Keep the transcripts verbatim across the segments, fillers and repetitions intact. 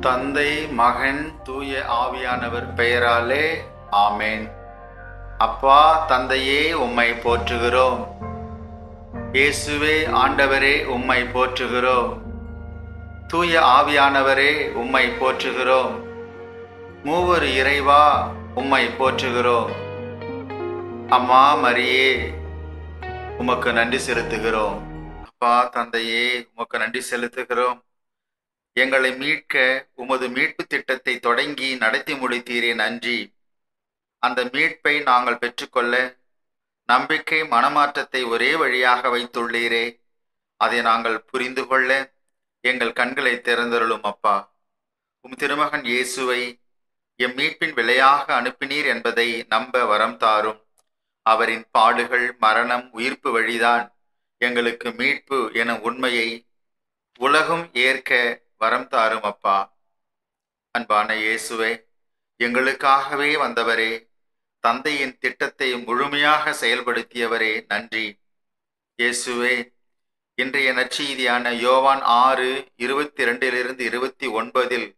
தந்தை, மகன், தூய ஆவியானவர் பெயராலே ஆமேன். அப்பா தந்தையே, உம்மை போற்றுகிறோம். இயேசுவே ஆண்டவரே, உம்மை போற்றுகிறோம். தூய ஆவியானவரே, உம்மை போற்றுகிறோம். மூவர் இறைவா, உம்மை போற்றுகிறோம். அம்மா மரியே, உமக்கு நன்றி செலுத்துகிறோம். அப்பா தந்தையே, உமக்கு நன்றி செலுத்துகிறோம். எங்களை மீட்க உமது மீட்பு திட்டத்தை தொடங்கி நடத்தி முடித்தீரே, நன்றி. அந்த மீட்பை நாங்கள் பெற்றுக்கொள்ள நம்பிக்கை மனமாற்றத்தை ஒரே வழியாக வைத்துள்ளீரே, அதை நாங்கள் புரிந்து கொள்ள எங்கள் கண்களை திறந்தருளும் அப்பா. உம் திருமகன் இயேசுவை எம் மீட்பின் விலையாக அனுப்பினீர் என்பதை நம்ப வரம் தாரும். அவரின் பாடுகள், மரணம், உயிர்ப்பு வழிதான் எங்களுக்கு மீட்பு என உண்மையை உலகம் ஏற்க வரம் தாரும் அப்பா. அன்பான இயேசுவே, எங்களுக்காகவே வந்தவரே, தந்தையின் திட்டத்தை முழுமையாக செயல்படுத்தியவரே, நன்றி. இயேசுவே, இன்றைய நற்செய்தியான யோவான் ஆறு இருபத்தி இரண்டிலிருந்து இருபத்தி ஒன்பதில்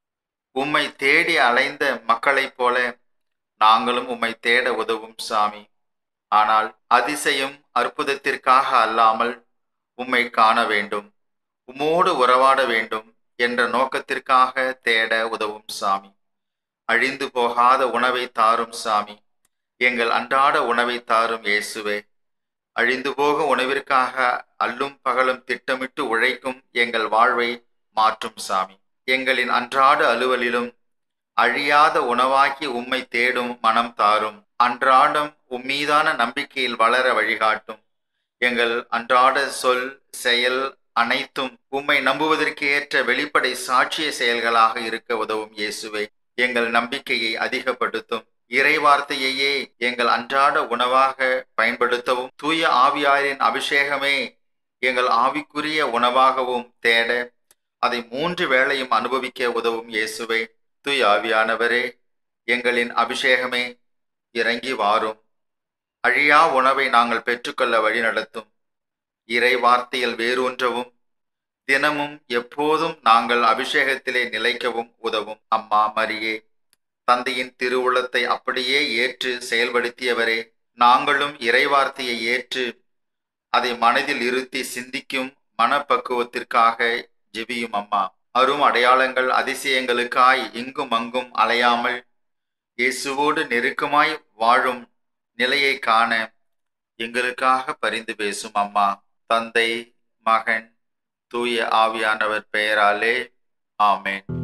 உம்மை தேடி அலைந்த மக்களைப் போல நாங்களும் உம்மை தேட உதவும் சாமி. ஆனால் அதிசயம் அற்புதத்திற்காக அல்லாமல் உம்மை காண வேண்டும், உம்மோடு உறவாட வேண்டும் என்ற நோக்கத்திற்காக தேட உதவும் சாமி. அழிந்து போகாத உணவை தாரும் சாமி. எங்கள் அன்றாட உணவை தாரும் இயேசுவே. அழிந்து போக உணவிற்காக அல்லும் பகலும் திட்டமிட்டு உழைக்கும் எங்கள் வாழ்வை மாற்றும் சாமி. எங்களின் அன்றாட அலுவலிலும் அழியாத உணவாக்கி உம்மை தேடும் மனம் தாரும். அன்றாடம் உம்மீதான நம்பிக்கையில் வளர வழிகாட்டும். எங்கள் அன்றாட சொல், செயல் அனைத்தும் உம்மை நம்புவதற்கு ஏற்ற வெளிப்படை சாட்சிய செயல்களாக இருக்க உதவும் இயேசுவே. எங்கள் நம்பிக்கையை அதிகப்படுத்தும். இறை வார்த்தையையே எங்கள் அன்றாட உணவாக பயன்படுத்தவும், தூய ஆவியாரின் அபிஷேகமே எங்கள் ஆவிக்குரிய உணவாகவும் தேட அதை மூன்று வேளையும் அனுபவிக்க உதவும் இயேசுவே. தூய ஆவியானவரே, எங்களின் அபிஷேகமே, இறங்கி வாரும். அழியா உணவை நாங்கள் பெற்றுக்கொள்ள வழி நடத்தும். இறை வார்த்தையில் வேரூன்றவும் தினமும் எப்போதும் நாங்கள் அபிஷேகத்திலே நிலைக்கவும் உதவும். அம்மா மரியே, தந்தையின் திருவுளத்தை அப்படியே ஏற்று செயல்படுத்தியவரே, நாங்களும் இறை வார்த்தையை ஏற்று அதை மனதில் இருத்தி சிந்திக்கும் மனப்பக்குவத்திற்காக ஜெபியும் அம்மா. அரும் அடையாளங்கள் அதிசயங்களுக்காய் இங்கும் அங்கும் அலையாமல் இயேசுவோடு நெருக்கமாய் வாழும் நிலையை காண எங்களுக்காக பரிந்து பேசும் அம்மா. தந்தை, மகன், தூய ஆவியானவர் பெயராலே ஆமேன்.